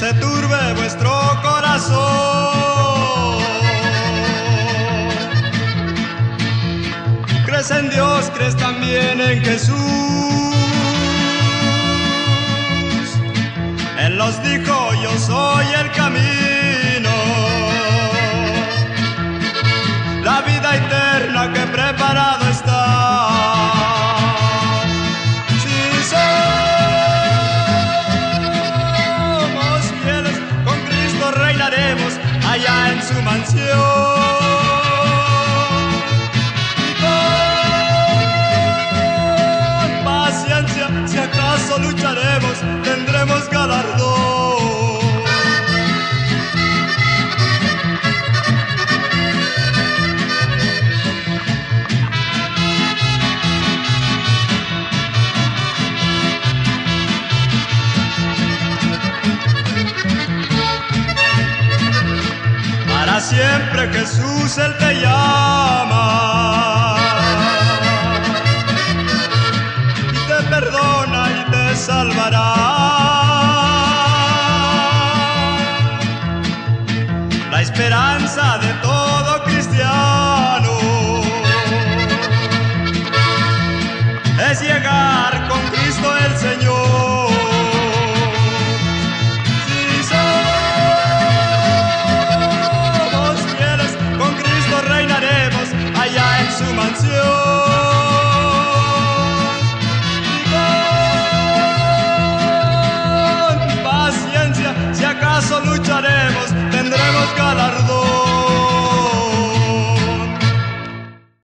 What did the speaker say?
se turbe vuestro corazón. Crees en Dios, crees también en Jesús. Él nos dijo: yo soy el camino, la vida eterna que preparado está. Si somos fieles, con Cristo reinaremos allá en su mansión. Con paciencia, si acaso lucharemos, tendremos galardón. Para siempre Jesús, Él te llama y te perdona y te salvará. La esperanza de todo cristiano es llegar con Cristo el Señor. Si somos fieles, con Cristo reinaremos allá en su mansión. Con paciencia, si acaso lucharemos,